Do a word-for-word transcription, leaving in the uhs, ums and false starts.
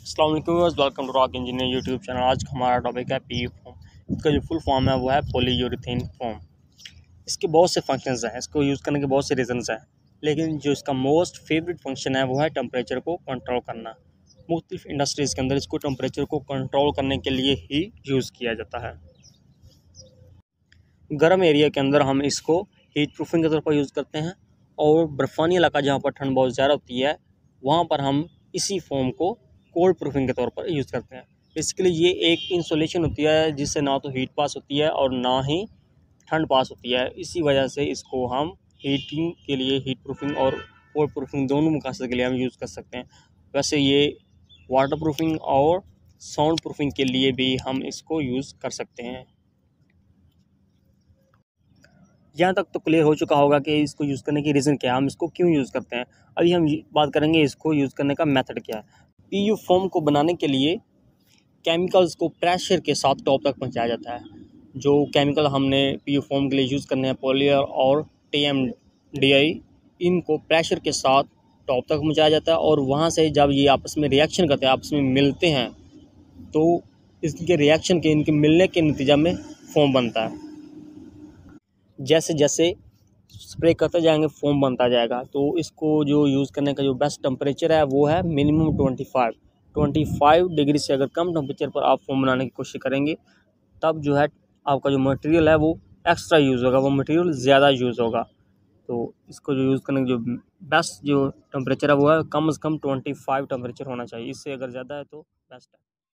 अस्सलाम वालेकुम, welcome to rock engineer YouTube channel. आज का हमारा टॉपिक है पी यू फोम। इसका जो फुल फॉर्म है वो है पॉलीयूरेथेन फोम। इसके बहुत से फंक्शंस हैं, इसको यूज़ करने के बहुत से रीजंस हैं, लेकिन जो इसका मोस्ट फेवरेट फंक्शन है वो है टेम्परेचर को कंट्रोल करना। मुख्तलिफ इंडस्ट्रीज़ के अंदर इसको टेम्परेचर को कंट्रोल करने के लिए ही यूज़ किया जाता है। गर्म एरिया के अंदर हम इसको हीट प्रूफिंग के तौर पर यूज़ करते हैं, और बर्फ़ानी इलाका जहाँ पर ठंड बहुत ज़्यादा होती है वहाँ पर हम इसी फोम को कोल्ड प्रूफिंग के तौर पर यूज़ करते हैं। बेसिकली ये एक इंसुलेशन होती है जिससे ना तो हीट पास होती है और ना ही ठंड पास होती है। इसी वजह से इसको हम हीटिंग के लिए, हीट प्रूफिंग और कोल्ड प्रूफिंग दोनों मकसद के लिए हम यूज़ कर सकते हैं। वैसे ये वाटर प्रूफिंग और साउंड प्रूफिंग के लिए भी हम इसको यूज़ कर सकते हैं। यहाँ तक तो क्लियर हो चुका होगा कि इसको यूज़ करने की रीज़न क्या है, हम इसको क्यों यूज़ करते हैं। अभी हम बात करेंगे इसको यूज़ करने का मेथड क्या है। पी यू फोम को बनाने के लिए केमिकल्स को प्रेशर के साथ टॉप तक पहुँचाया जाता है। जो केमिकल हमने पी यू फोम के लिए यूज़ करने हैं, पॉलियर और टी एम डी आई, इनको प्रेशर के साथ टॉप तक पहुँचाया जाता है, और वहाँ से जब ये आपस में रिएक्शन करते हैं, आपस में मिलते हैं, तो इसके रिएक्शन के, इनके मिलने के नतीजा में फोम बनता है। जैसे जैसे स्प्रे करते जाएंगे फोम बनता जाएगा। तो इसको जो यूज़ करने का जो बेस्ट टेम्परेचर है वो है minimum twenty five twenty five degree से अगर कम टेम्परेचर पर आप फोम बनाने की कोशिश करेंगे, तब जो है आपका जो मटेरियल है वो एक्स्ट्रा यूज़ होगा, वो मटेरियल ज़्यादा यूज़ होगा। तो इसको जो यूज़ करने का जो बेस्ट जो टेम्परेचर है वो है कम से कम ट्वेंटी फाइव टेम्परेचर होना चाहिए। इससे अगर ज़्यादा है तो बेस्ट है।